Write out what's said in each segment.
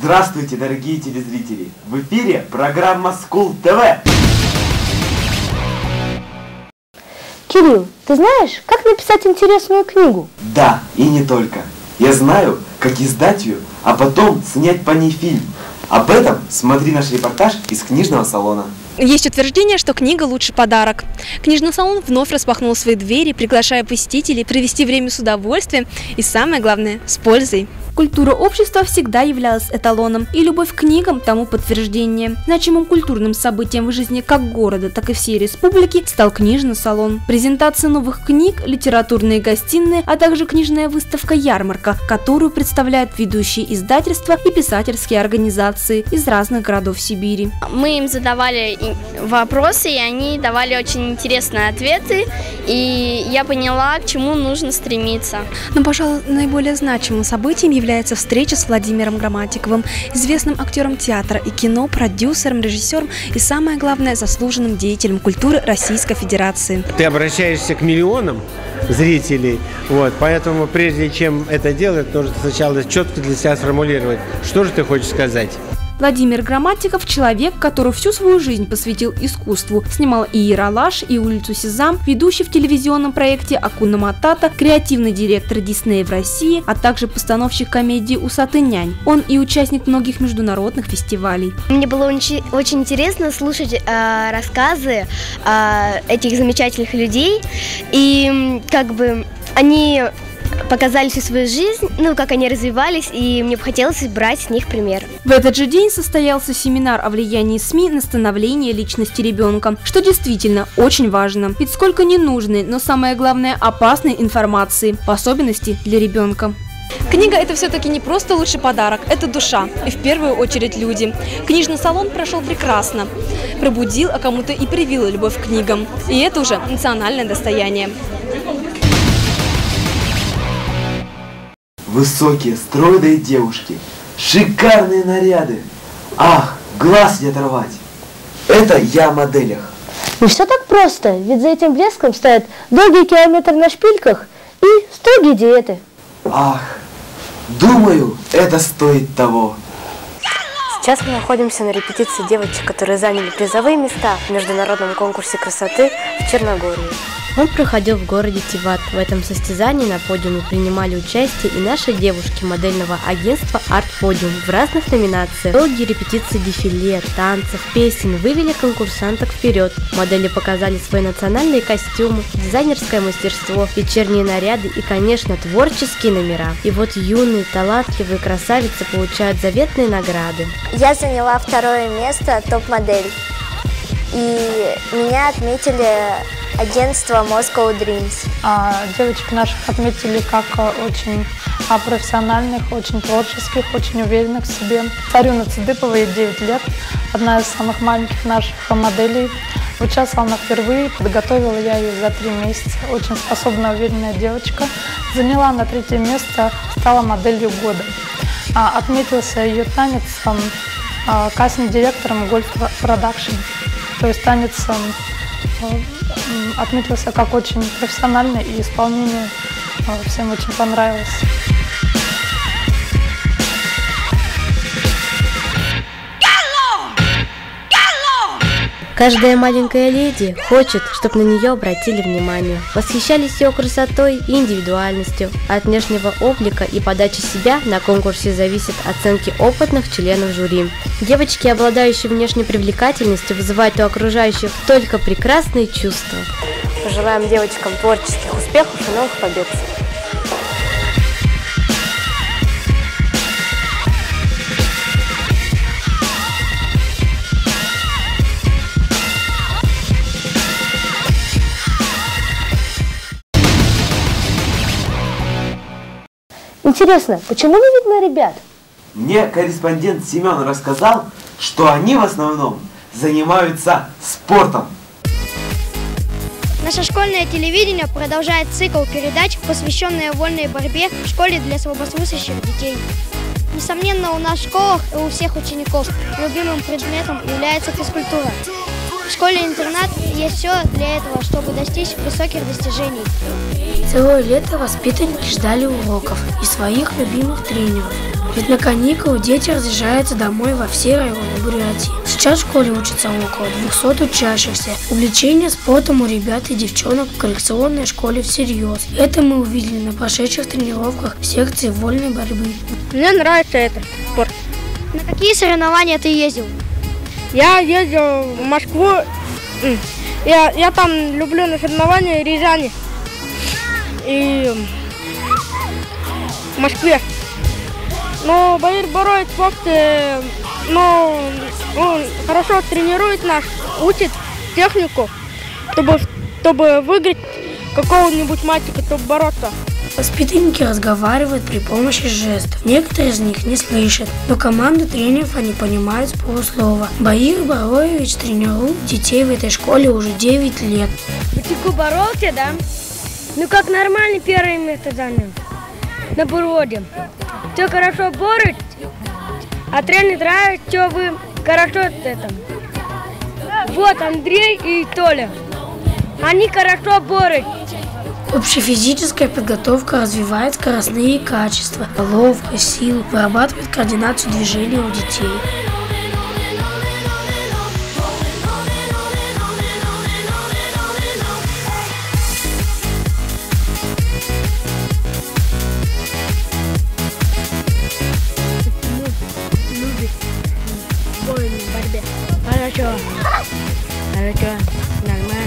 Здравствуйте, дорогие телезрители! В эфире программа School TV. Кирилл, ты знаешь, как написать интересную книгу? Да, и не только. Я знаю, как издать ее, а потом снять по ней фильм. Об этом смотри наш репортаж из книжного салона. Есть утверждение, что книга – лучший подарок. Книжный салон вновь распахнул свои двери, приглашая посетителей провести время с удовольствием и, самое главное, с пользой. Культура общества всегда являлась эталоном, и любовь к книгам тому подтверждение. Значимым культурным событием в жизни как города, так и всей республики стал книжный салон. Презентация новых книг, литературные гостиные, а также книжная выставка-ярмарка, которую представляют ведущие издательства и писательские организации из разных городов Сибири. Мы им задавали вопросы, и они давали очень интересные ответы, и я поняла, к чему нужно стремиться. Но, пожалуй, наиболее значимым событием является встреча с Владимиром Грамматиковым, известным актером театра и кино, продюсером, режиссером и, самое главное, заслуженным деятелем культуры Российской Федерации. Ты обращаешься к миллионам зрителей, поэтому прежде чем это делать, нужно сначала четко для себя сформулировать, что же ты хочешь сказать. Владимир Грамматиков – человек, который всю свою жизнь посвятил искусству. Снимал и «Ералаш», и «Улицу Сезам», ведущий в телевизионном проекте «Акуна Матата», креативный директор Диснея в России, а также постановщик комедии «Усатый нянь». Он и участник многих международных фестивалей. Мне было очень интересно слушать рассказы этих замечательных людей, и они показали всю свою жизнь, как они развивались, и мне бы хотелось брать с них пример. В этот же день состоялся семинар о влиянии СМИ на становление личности ребенка, что действительно очень важно. Ведь сколько ненужной, но самое главное опасной информации, в особенности для ребенка. Книга – это все-таки не просто лучший подарок, это душа, и в первую очередь люди. Книжный салон прошел прекрасно, пробудил, а кому-то и привил любовь к книгам. И это уже национальное достояние. Высокие, стройные девушки, шикарные наряды. Ах, глаз не оторвать. Это я о моделях. Не все так просто, ведь за этим блеском стоят долгие километры на шпильках и строгие диеты. Ах, думаю, это стоит того. Сейчас мы находимся на репетиции девочек, которые заняли призовые места в международном конкурсе красоты в Черногории. Он проходил в городе Тиват. В этом состязании на подиуме принимали участие и наши девушки модельного агентства Art Podium в разных номинациях. Долгие репетиции дефиле, танцев, песен вывели конкурсанток вперед. Модели показали свои национальные костюмы, дизайнерское мастерство, вечерние наряды и, конечно, творческие номера. И вот юные, талантливые красавицы получают заветные награды. Я заняла 2-е место топ-модель. И меня отметили агентство Moscow Dreams. Девочек наших отметили как очень профессиональных, очень творческих, очень уверенных в себе. Царюна Цыдыпова, ей 9 лет, одна из самых маленьких наших моделей. Участвовала она впервые, подготовила я ее за 3 месяца. Очень способная, уверенная девочка. Заняла на 3-е место, стала моделью года. Отметился ее танец кастинг-директором Golf Production. То есть танец отметился как очень профессиональный, и исполнение всем очень понравилось. Каждая маленькая леди хочет, чтобы на нее обратили внимание. Восхищались ее красотой и индивидуальностью. От внешнего облика и подачи себя на конкурсе зависят оценки опытных членов жюри. Девочки, обладающие внешней привлекательностью, вызывают у окружающих только прекрасные чувства. Пожелаем девочкам творческих успехов и новых побед. Интересно, почему не видно ребят? Мне корреспондент Семен рассказал, что они в основном занимаются спортом. Наше школьное телевидение продолжает цикл передач, посвященные вольной борьбе в школе для слабослышащих детей. Несомненно, у нас в школах и у всех учеников любимым предметом является физкультура. В школе-интернат есть все для этого, чтобы достичь высоких достижений. Целое лето воспитанники ждали уроков и своих любимых тренеров. Ведь на каникулы дети разъезжаются домой во все районы Бурятии. Сейчас в школе учатся около 200 учащихся. Увлечение спортом у ребят и девчонок в коррекционной школе всерьез. Это мы увидели на прошедших тренировках в секции вольной борьбы. Мне нравится этот спорт. На какие соревнования ты ездил? Я ездил в Москву. Я там люблю на соревнования Рязани и в Москве. Но борец спорт, хорошо тренирует нас, учит технику, чтобы выиграть какого-нибудь мальчика, чтобы бороться. Воспитанники разговаривают при помощи жестов. Некоторые из них не слышат, но команду тренеров они понимают с полуслова. Баир Бароевич тренирует детей в этой школе уже 9 лет. Ты боролся, да? Ну как нормально первое место занял на природе. Все хорошо борют, а тренер нравится, что вы хорошо это. Вот Андрей и Толя. Они хорошо борют. Общефизическая подготовка развивает скоростные качества, ловкость, силу, вырабатывает координацию движения у детей. Хорошо, нормально.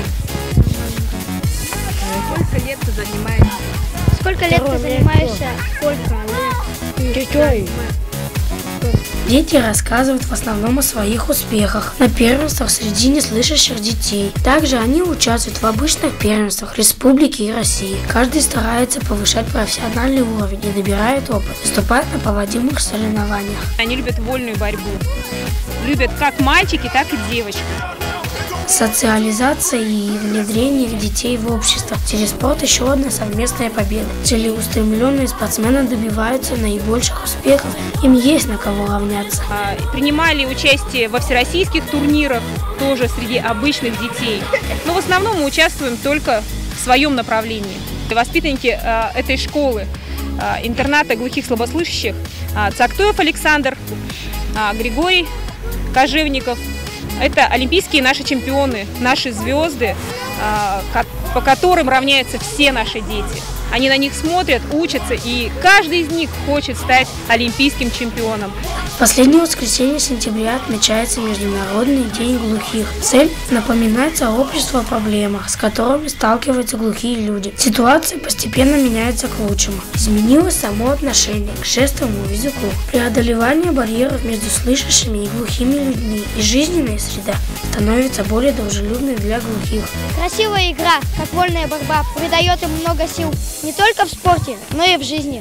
Сколько лет ты занимаешься? Сколько лет ты занимаешься? Чуть-чуть. Дети рассказывают в основном о своих успехах на первенствах среди неслышащих детей. Также они участвуют в обычных первенствах республики и России. Каждый старается повышать профессиональный уровень и набирает опыт, выступать на проводимых соревнованиях. Они любят вольную борьбу. Любят как мальчики, так и девочки. Социализация и внедрение детей в общество. Через спорт еще одна совместная победа. Целеустремленные спортсмены добиваются наибольших успехов. Им есть на кого равняться. Принимали участие во всероссийских турнирах, тоже среди обычных детей. Но в основном мы участвуем только в своем направлении. Воспитанники этой школы, интерната глухих слабослышащих, Цактоев Александр, Григорий Кожевников. Это олимпийские наши чемпионы, наши звезды, по которым равняются все наши дети. Они на них смотрят, учатся, и каждый из них хочет стать олимпийским чемпионом. В последнее воскресенье сентября отмечается Международный день глухих. Цель – напоминать сообществу о проблемах, с которыми сталкиваются глухие люди. Ситуация постепенно меняется к лучшему. Изменилось само отношение к жестовому языку. Преодолевание барьеров между слышащими и глухими людьми и жизненная среда становится более дружелюбной для глухих. Красивая игра, как вольная борьба, придает им много сил не только в спорте, но и в жизни.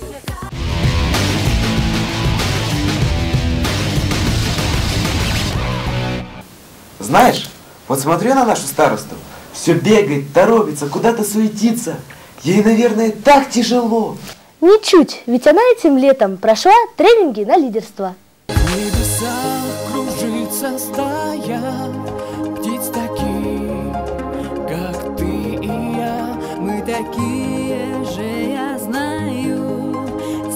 Знаешь, вот смотрю на нашу старосту, все бегает, торопится, куда-то суетится. Ей, наверное, так тяжело. Ничуть, ведь она этим летом прошла тренинги на лидерство. В небесах кружится стая птиц таких, как ты и я. Мы такие же, я знаю,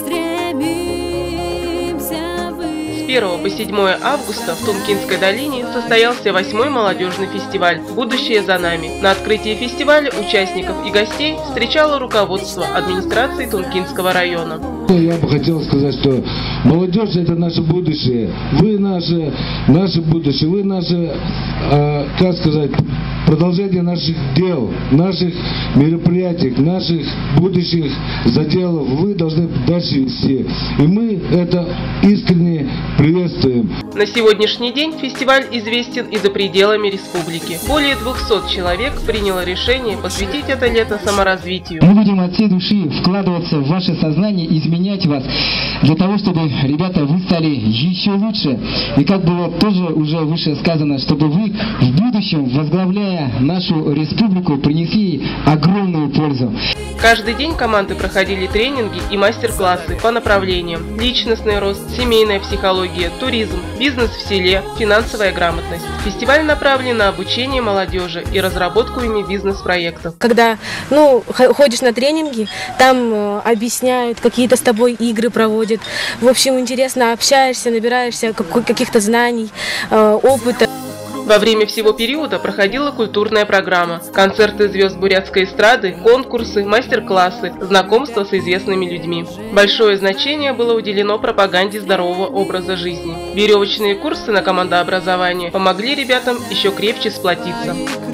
стремимся вы. С 1 по 7 августа в Тункинской долине состоялся 8-й молодежный фестиваль «Будущее за нами». На открытии фестиваля участников и гостей встречало руководство администрации Тункинского района. Я бы хотел сказать, что молодежь – это наше будущее. Вы наше будущее, вы наше, как сказать, продолжение наших дел, наших мероприятий, наших будущих заделов. Вы должны дальше вести. И мы это искренне приветствуем. На сегодняшний день фестиваль известен и за пределами республики. Более 200 человек приняло решение посвятить это лето саморазвитию. Мы будем от всей души вкладываться в ваше сознание, изменять вас, для того, чтобы, ребята, вы стали еще лучше. И как было тоже уже выше сказано, чтобы вы в будущем, возглавляя нашу республику, принесли огромную пользу. Каждый день команды проходили тренинги и мастер-классы по направлениям: личностный рост, семейная психология, туризм, бизнес в селе, финансовая грамотность. Фестиваль направлен на обучение молодежи и разработку ими бизнес-проектов. Когда ходишь на тренинги, там объясняют, какие-то с тобой игры проводят. проходит. В общем, интересно, общаешься, набираешься каких-то знаний, опыта. Во время всего периода проходила культурная программа, концерты звезд бурятской эстрады, конкурсы, мастер-классы, знакомства с известными людьми. Большое значение было уделено пропаганде здорового образа жизни. Веревочные курсы на командообразование помогли ребятам еще крепче сплотиться.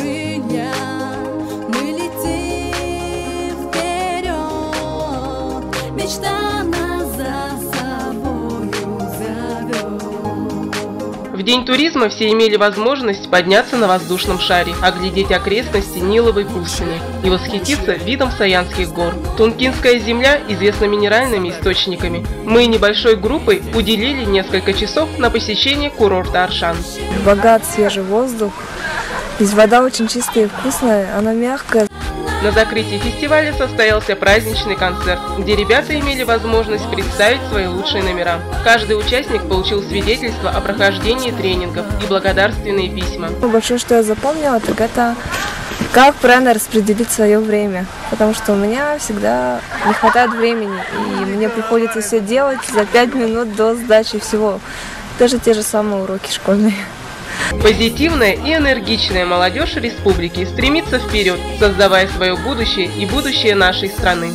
В День туризма все имели возможность подняться на воздушном шаре, оглядеть окрестности Ниловой пустыни и восхититься видом Саянских гор. Тункинская земля известна минеральными источниками. Мы небольшой группой уделили несколько часов на посещение курорта Аршан. Богат свежий воздух, здесь вода очень чистая и вкусная, она мягкая. На закрытии фестиваля состоялся праздничный концерт, где ребята имели возможность представить свои лучшие номера. Каждый участник получил свидетельство о прохождении тренингов и благодарственные письма. Большое, что я запомнила, так это как правильно распределить свое время. Потому что у меня всегда не хватает времени, и мне приходится все делать за 5 минут до сдачи всего. Даже те же самые уроки школьные. Позитивная и энергичная молодежь республики стремится вперед, создавая свое будущее и будущее нашей страны.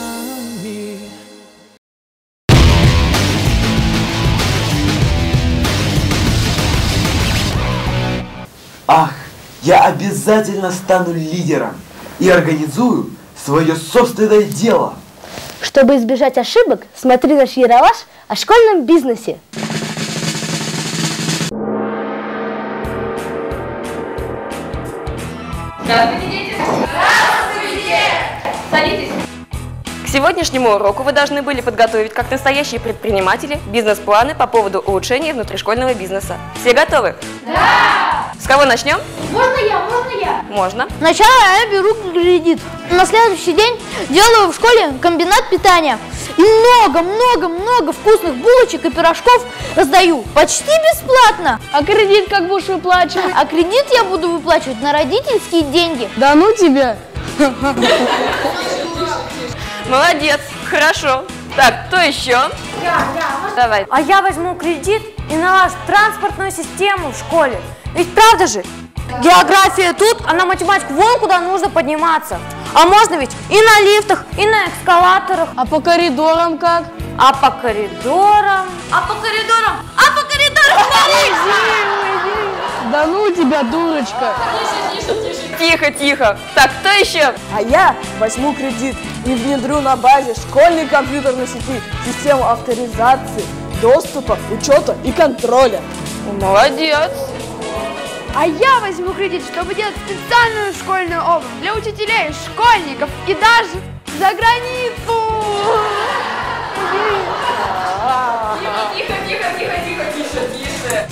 Ах, я обязательно стану лидером и организую свое собственное дело. Чтобы избежать ошибок, смотри наш ералаш о школьном бизнесе. Здравствуйте, дети! Здравствуйте! Садитесь! К сегодняшнему уроку вы должны были подготовить, как настоящие предприниматели, бизнес-планы по поводу улучшения внутришкольного бизнеса. Все готовы? Да! С кого начнем? Можно я? Можно. Сначала я беру кредит. На следующий день делаю в школе комбинат питания. И много вкусных булочек и пирожков раздаю почти бесплатно. А кредит как будешь выплачивать? А кредит я буду выплачивать на родительские деньги. Да ну тебя! Молодец, хорошо. Так, кто еще? Я. Давай. А я возьму кредит и налажу транспортную систему в школе. Ведь правда же? География тут, а на математику вон куда нужно подниматься. А можно ведь и на лифтах, и на эскалаторах. А по коридорам как? А по коридорам? Да ну тебя, дурочка! Тихо. Так, кто еще? А я возьму кредит и внедрю на базе школьной компьютерной сети систему авторизации, доступа, учета и контроля. Молодец! А я возьму кредит, чтобы делать специальную школьную обувь для учителей, школьников и даже за границу. Тише.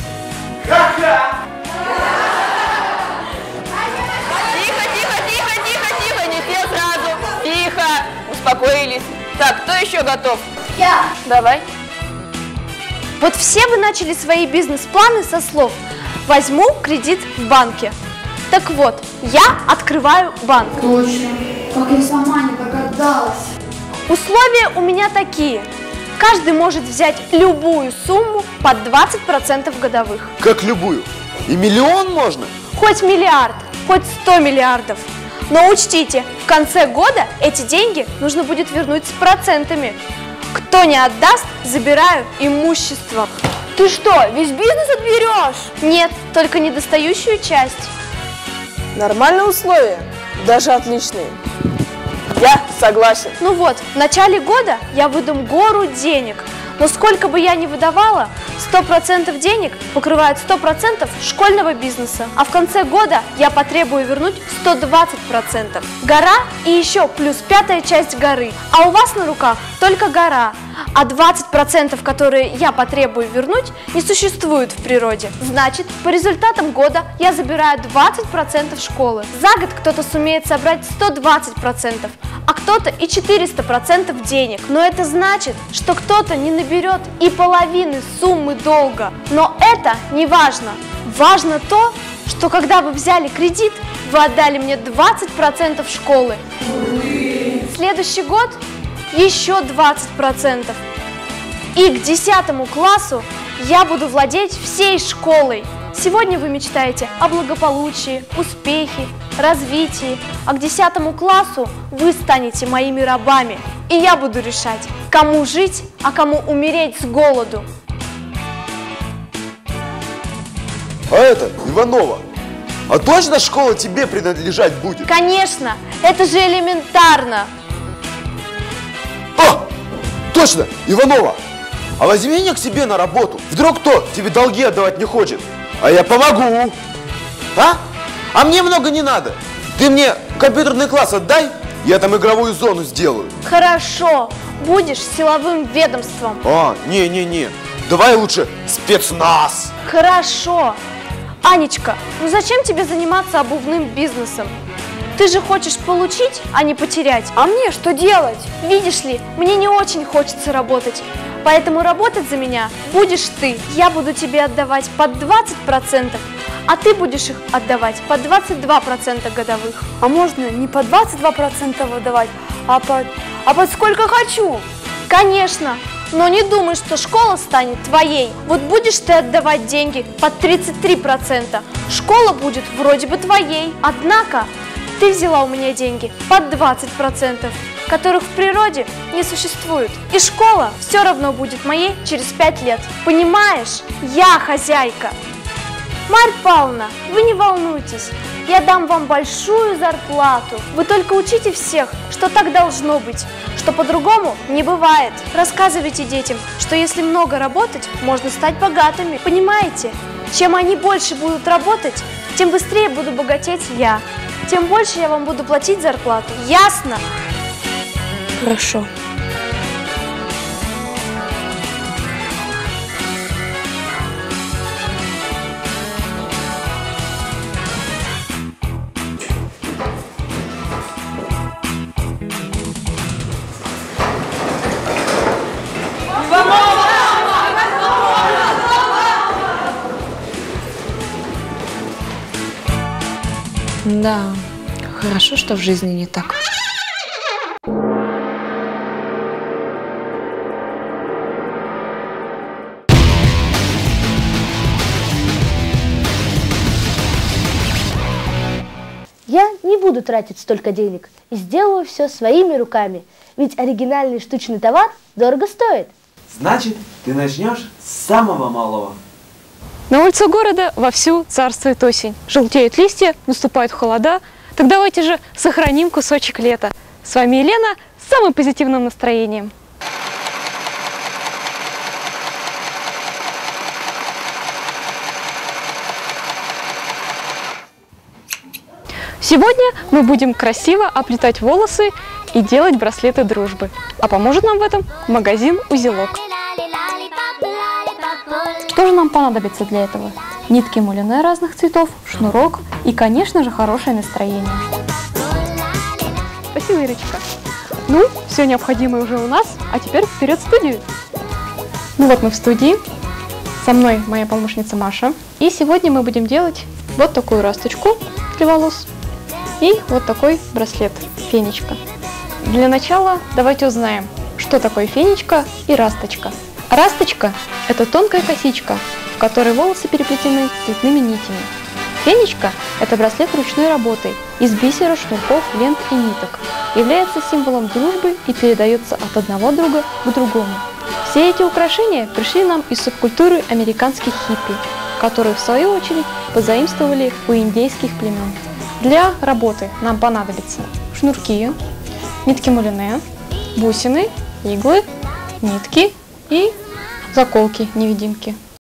Тихо, не все сразу. Тихо, успокоились. Так, кто еще готов? Я. Давай. Вот все вы начали свои бизнес-планы со слов «возьму кредит в банке». Так вот, я открываю банк. Точно, как я сама не догадалась. Условия у меня такие. Каждый может взять любую сумму под 20% годовых. Как любую? И миллион можно? Хоть миллиард, хоть 100 миллиардов. Но учтите, в конце года эти деньги нужно будет вернуть с процентами. Кто не отдаст, забираю имущество. Ты что, весь бизнес отберешь? Нет, только недостающую часть. Нормальные условия, даже отличные. Я согласен. Ну вот, в начале года я выдам гору денег. Но сколько бы я ни выдавала, 100% денег покрывает 100% школьного бизнеса. А в конце года я потребую вернуть 120%. Гора и еще плюс 5-я часть горы. А у вас на руках только гора. А 20%, которые я потребую вернуть, не существуют в природе. Значит, по результатам года я забираю 20% школы. За год кто-то сумеет собрать 120%, а кто-то и 400% денег. Но это значит, что кто-то не наберет и половины суммы долга. Но это не важно. Важно то, что когда вы взяли кредит, вы отдали мне 20% школы. Следующий год еще 20%. И к 10 классу я буду владеть всей школой. Сегодня вы мечтаете о благополучии, успехе, развитии, а к 10 классу вы станете моими рабами. И я буду решать, кому жить, а кому умереть с голоду. А это Иванова. А точно школа тебе принадлежать будет? Конечно, это же элементарно. А, точно, Иванова. А возьми меня к себе на работу. Вдруг кто тебе долги отдавать не хочет. А я помогу. А мне много не надо. Ты мне компьютерный класс отдай, я там игровую зону сделаю. Хорошо, будешь силовым ведомством. А, не. Давай лучше спецназ. Хорошо. Анечка, ну зачем тебе заниматься обувным бизнесом? Ты же хочешь получить, а не потерять. А мне что делать? Видишь ли, мне не очень хочется работать. Поэтому работать за меня будешь ты. Я буду тебе отдавать под 20%, а ты будешь их отдавать по 22% годовых. А можно не по 22% выдавать, а под сколько хочу? Конечно, но не думай, что школа станет твоей. Вот будешь ты отдавать деньги под 33%, школа будет вроде бы твоей. Однако ты взяла у меня деньги под 20%, которых в природе не существует. И школа все равно будет моей через 5 лет. Понимаешь? Я хозяйка. Марья Павловна, вы не волнуйтесь, я дам вам большую зарплату. Вы только учите всех, что так должно быть, что по-другому не бывает. Рассказывайте детям, что если много работать, можно стать богатыми. Понимаете? Чем они больше будут работать, тем быстрее буду богатеть я. Тем больше я вам буду платить зарплату. Ясно? Хорошо. Да, хорошо, что в жизни не так. Я не буду тратить столько денег и сделаю все своими руками, ведь оригинальный штучный товар дорого стоит. Значит, ты начнешь с самого малого. На улице города вовсю царствует осень. Желтеют листья, наступают холода. Так давайте же сохраним кусочек лета. С вами Елена с самым позитивным настроением. Сегодня мы будем красиво оплетать волосы и делать браслеты дружбы. А поможет нам в этом магазин «Узелок». Что же нам понадобится для этого? Нитки мулине разных цветов, шнурок и, конечно же, хорошее настроение. Спасибо, Ирочка. Ну, все необходимое уже у нас, а теперь вперед в студию. Ну вот мы в студии. Со мной моя помощница Маша. И сегодня мы будем делать вот такую расточку для волос и вот такой браслет, фенечка. Для начала давайте узнаем, что такое фенечка и расточка. Расточка – это тонкая косичка, в которой волосы переплетены цветными нитями. Фенечка – это браслет ручной работы из бисера, шнурков, лент и ниток. Является символом дружбы и передается от одного друга к другому. Все эти украшения пришли нам из субкультуры американских хиппи, которые в свою очередь позаимствовали у индейских племен. Для работы нам понадобятся шнурки, нитки мулине, бусины, иглы, нитки и заколки-невидимки.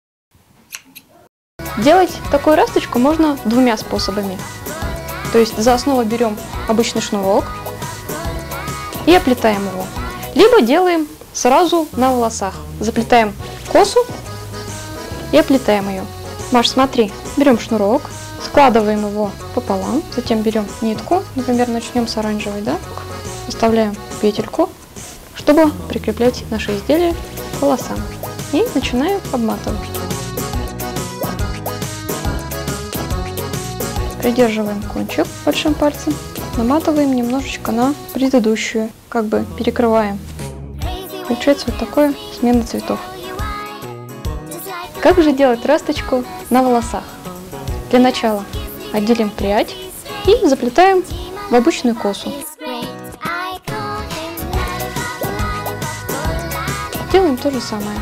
Делать такую расточку можно двумя способами. То есть за основу берем обычный шнурок и оплетаем его. Либо делаем сразу на волосах. Заплетаем косу и оплетаем ее. Маш, смотри, берем шнурок, складываем его пополам, затем берем нитку, например, начнем с оранжевой, да? Вставляем петельку, чтобы прикреплять наше изделие к волосам. И начинаем обматывать. Придерживаем кончик большим пальцем, наматываем немножечко на предыдущую, как бы перекрываем. получается вот такое смена цветов. Как же делать расточку на волосах? Для начала отделим прядь и заплетаем в обычную косу. Делаем то же самое.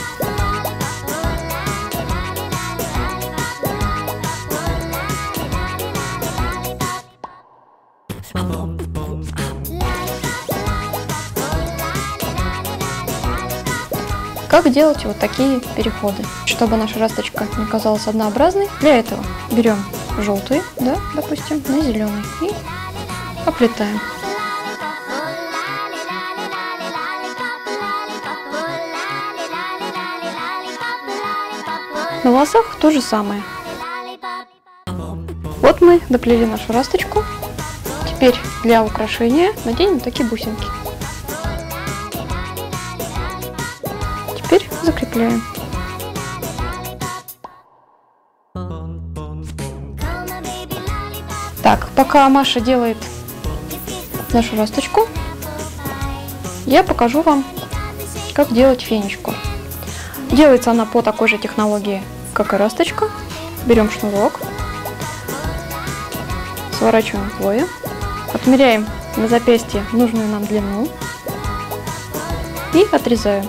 Как делать вот такие переходы, чтобы наша расточка не казалась однообразной? Для этого берем желтый, да, допустим, на зеленый и оплетаем. На волосах то же самое. Вот мы доплели нашу расточку. Теперь для украшения наденем такие бусинки. Теперь закрепляем. Так, пока Маша делает нашу расточку, я покажу вам, как делать фенечку. Делается она по такой же технологии, как и расточка. Берем шнурок, сворачиваем вдвое, отмеряем на запястье нужную нам длину и отрезаем.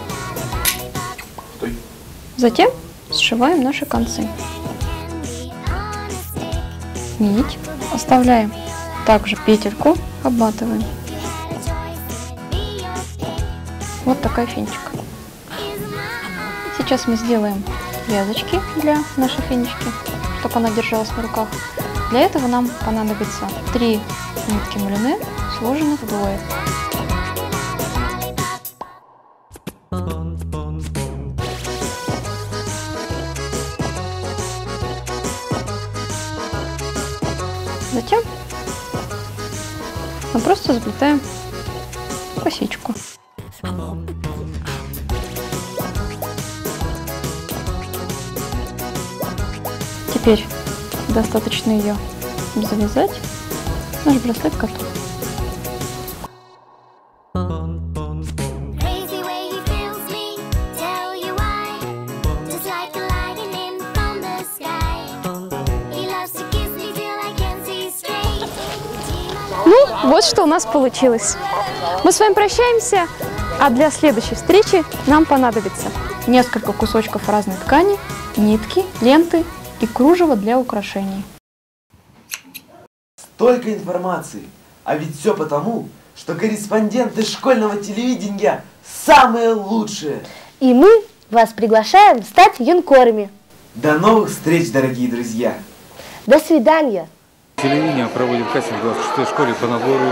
Затем сшиваем наши концы. Нить оставляем, также петельку обматываем. Вот такая фенечка. Сейчас мы сделаем вязочки для нашей фенечки, чтобы она держалась на руках. Для этого нам понадобится 3 нитки мулине, сложенных вдвое. Затем мы просто заплетаем косичку. Теперь достаточно ее завязать. Наш браслет готов. Ну, вот что у нас получилось. Мы с вами прощаемся, а для следующей встречи нам понадобится несколько кусочков разной ткани, нитки, ленты и кружево для украшений. Столько информации, а ведь все потому, что корреспонденты школьного телевидения самые лучшие. И мы вас приглашаем стать юнкорами. До новых встреч, дорогие друзья. До свидания. Телевидение проводит кастинг в 26-й школе по набору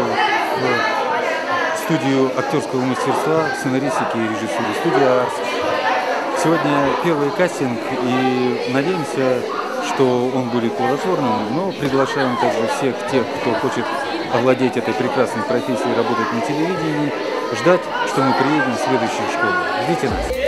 в студию актерского мастерства, сценаристики и режиссуры. Студия «Арс». Сегодня первый кастинг, и надеемся, что он будет плодотворным, но приглашаем также всех тех, кто хочет овладеть этой прекрасной профессией, работать на телевидении, ждать, что мы приедем в следующую школу. Ждите нас!